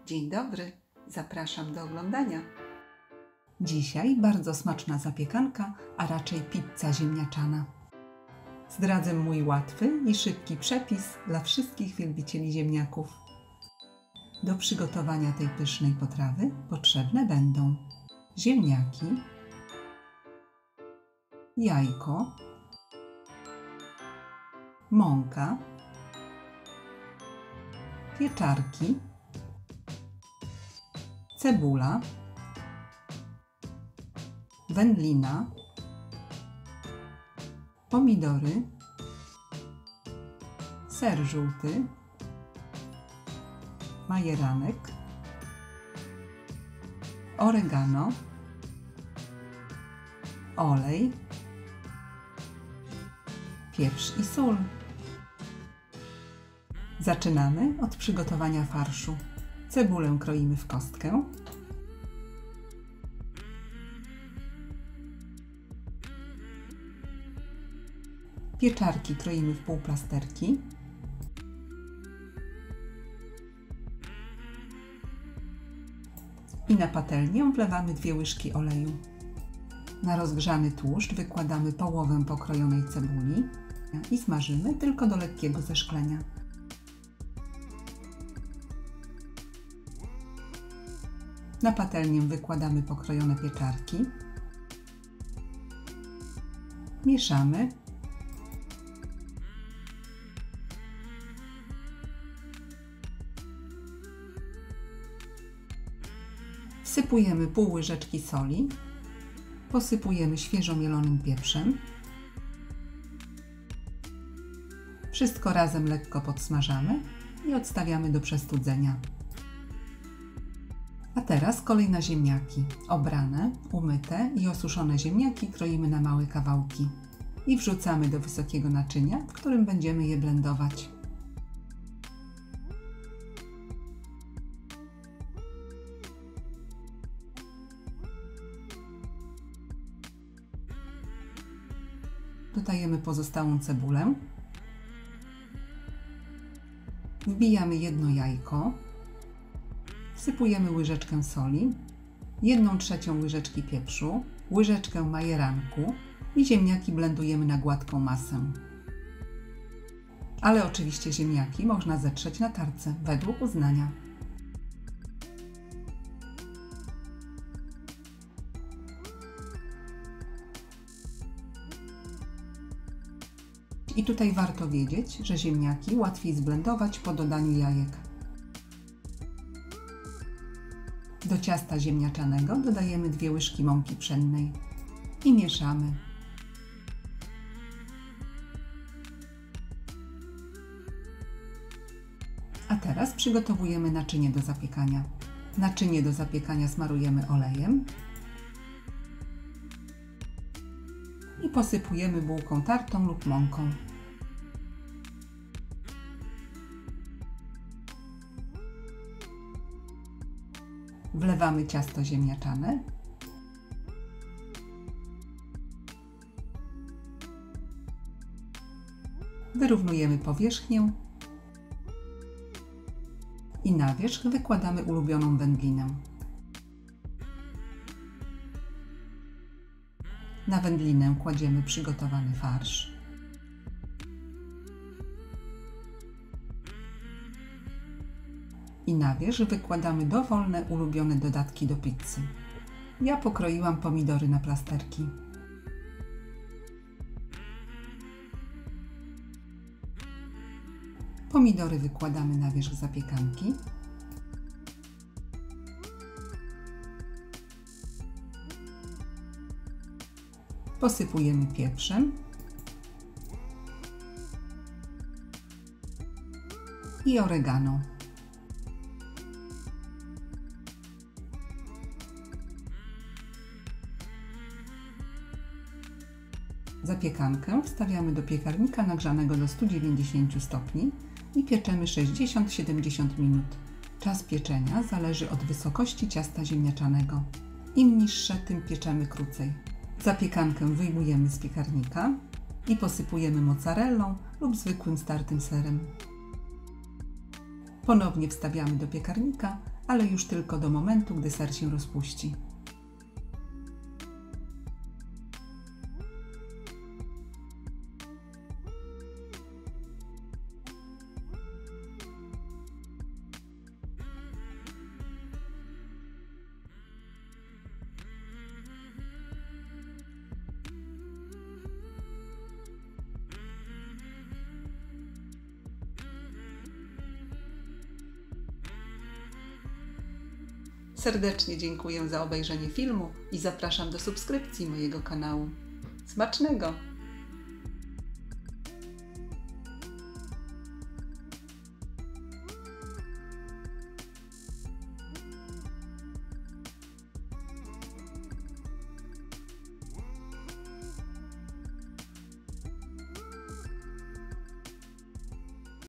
Dzień dobry, zapraszam do oglądania. Dzisiaj bardzo smaczna zapiekanka, a raczej pizza ziemniaczana. Zdradzę mój łatwy i szybki przepis dla wszystkich wielbicieli ziemniaków. Do przygotowania tej pysznej potrawy potrzebne będą ziemniaki, jajko, mąka, pieczarki, cebula, wędlina, pomidory, ser żółty, majeranek, oregano, olej, pieprz i sól. Zaczynamy od przygotowania farszu. Cebulę kroimy w kostkę. Pieczarki kroimy w półplasterki. I na patelnię wlewamy 2 łyżki oleju. Na rozgrzany tłuszcz wykładamy połowę pokrojonej cebuli i smażymy tylko do lekkiego zeszklenia. Na patelnię wykładamy pokrojone pieczarki. Mieszamy. Wsypujemy pół łyżeczki soli. Posypujemy świeżo mielonym pieprzem. Wszystko razem lekko podsmażamy i odstawiamy do przestudzenia. A teraz kolej na ziemniaki. Obrane, umyte i osuszone ziemniaki kroimy na małe kawałki i wrzucamy do wysokiego naczynia, w którym będziemy je blendować. Dodajemy pozostałą cebulę. Wbijamy 1 jajko. Wsypujemy łyżeczkę soli, 1/3 łyżeczki pieprzu, łyżeczkę majeranku i ziemniaki blendujemy na gładką masę. Ale oczywiście ziemniaki można zetrzeć na tarce według uznania. I tutaj warto wiedzieć, że ziemniaki łatwiej zblendować po dodaniu jajek. Do ciasta ziemniaczanego dodajemy 2 łyżki mąki pszennej i mieszamy. A teraz przygotowujemy naczynie do zapiekania. Naczynie do zapiekania smarujemy olejem i posypujemy bułką tartą lub mąką. Wlewamy ciasto ziemniaczane. Wyrównujemy powierzchnię i na wierzch wykładamy ulubioną wędlinę. Na wędlinę kładziemy przygotowany farsz. I na wierzch wykładamy dowolne ulubione dodatki do pizzy. Ja pokroiłam pomidory na plasterki. Pomidory wykładamy na wierzch zapiekanki. Posypujemy pieprzem i oregano. Zapiekankę wstawiamy do piekarnika nagrzanego do 190 stopni i pieczemy 60-70 minut. Czas pieczenia zależy od wysokości ciasta ziemniaczanego. Im niższe, tym pieczemy krócej. Zapiekankę wyjmujemy z piekarnika i posypujemy mozzarellą lub zwykłym startym serem. Ponownie wstawiamy do piekarnika ale już tylko do momentu, gdy ser się rozpuści. Serdecznie dziękuję za obejrzenie filmu i zapraszam do subskrypcji mojego kanału. Smacznego!